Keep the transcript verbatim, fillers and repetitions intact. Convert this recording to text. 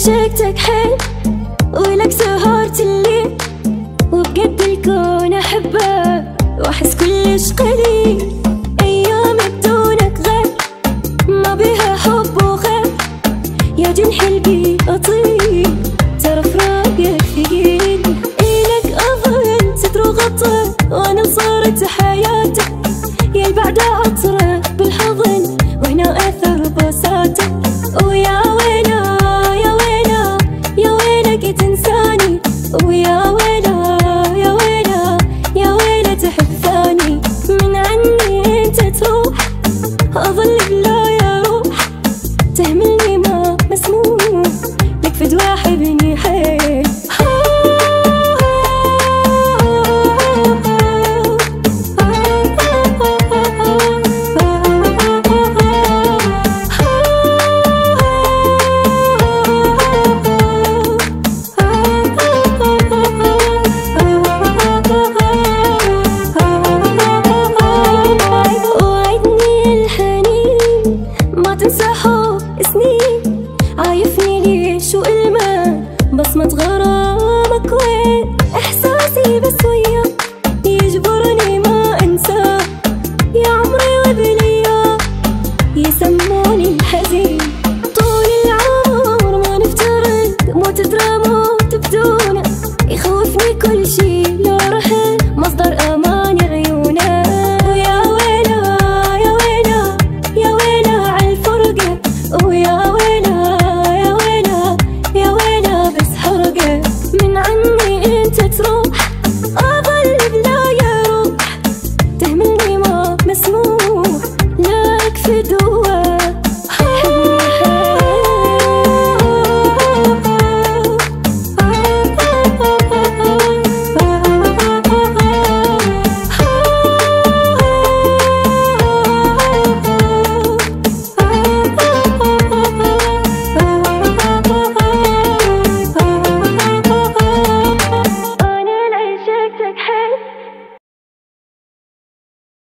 عشقتك حيل ولك سهرت الليل، وبجد الكون أحبه وأحس كلش قليل. أيام بدونك غير ما بها حب وخير، يا جنح البي أطير ترى فراقك ثقيل. إلك أظن ستر وغطى وأنا صارت حياتك، يا البعد عطرة بالحضن وهنا أثر بوساتك. ويا ويلا يا ويلا يا ويلك تنساني، ويا ويلا يا ويلا يا ويلا تحب ثاني. من عني انت تروح أظل بلا يا روح، تهملني ما مسموح لك فدوى حبني حيل. بصمة غرامك وين إحساسي بس وياك يجبرني ما أنساك. يا عمري وبلياك يسموني الحزين، طول العمر ما نفترق مو تدرى موت بدونك. يخوفني كل شي لو رحل مصدر أمان عيونك. ويا ويلا يا ويلا يا ويلا عالفرقة، ويا ويلا يا ويلا يا ويلا بس حرقة. من عني انت تروح أظل بلا يا روح، تهملني ما مسموح لك فدوى